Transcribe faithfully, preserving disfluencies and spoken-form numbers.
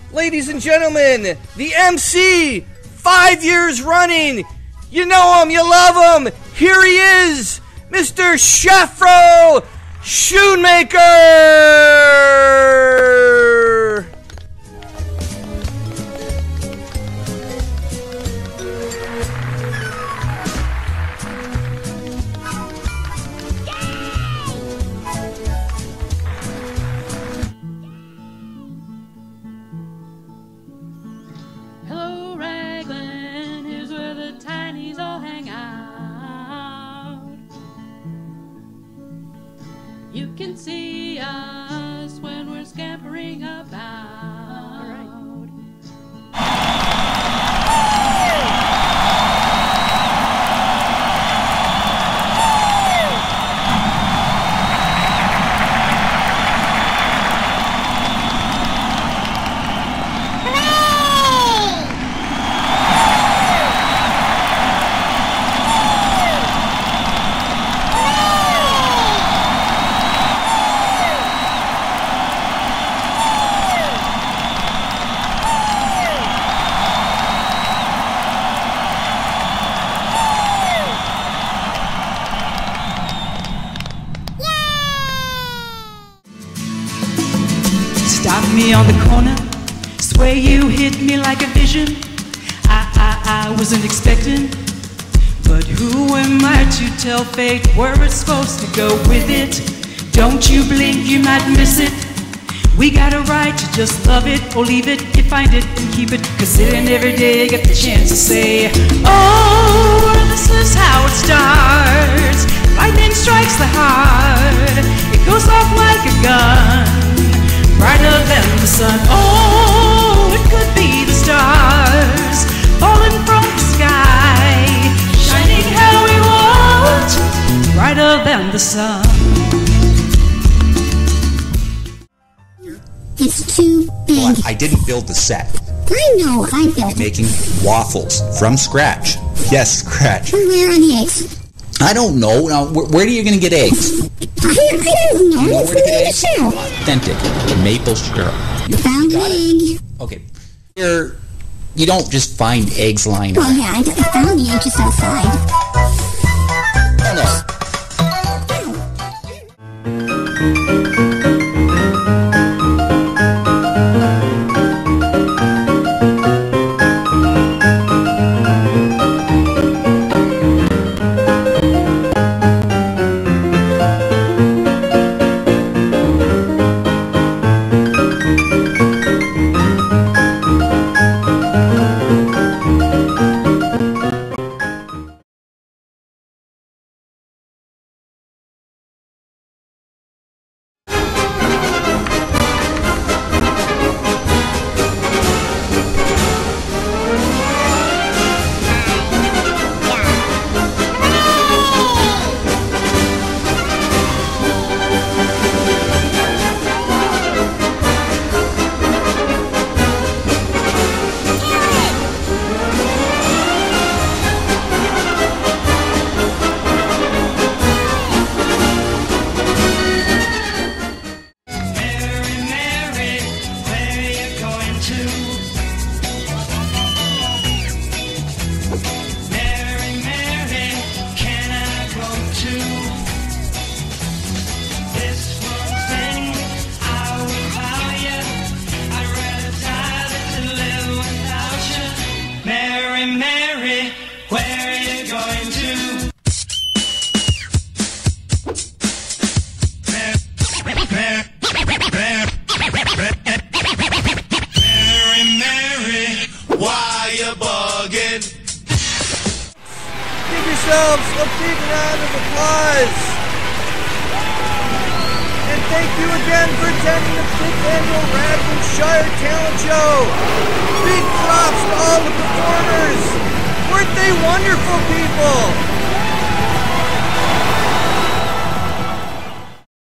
ladies and gentlemen, the M C, five years running. You know him, you love him. Here he is, Mister Shafro Shoemaker. You can see us when we're scampering about. All right. Stop me on the corner, swear you hit me like a vision. I, I, I wasn't expecting, but who am I to tell fate where it's supposed to go with it? Don't you blink, you might miss it. We got a right to just love it or leave it. You find it and keep it, considering every day get the chance to say, oh, this is how it starts. Lightning strikes the heart, it goes off like a gun, brighter than the sun. Oh, it could be the stars falling from the sky, shining how we want, brighter than the sun. It's too big. Well, I didn't build the set. I know, I built it. Making waffles from scratch. Yes, scratch. And where are the eggs? I don't know. Now, wh- where are you going to get eggs? I, I don't know. You know It's where to get in the eggs? shell. Authentic maple syrup. You Found an got it? egg. Okay. Here, you don't just find eggs lying Well, around. yeah, I, I found the egg just outside. No, no. yourselves a big round of applause. And thank you again for attending the fifth annual Radfordshire Talent Show. Big props to all the performers. Weren't they wonderful people?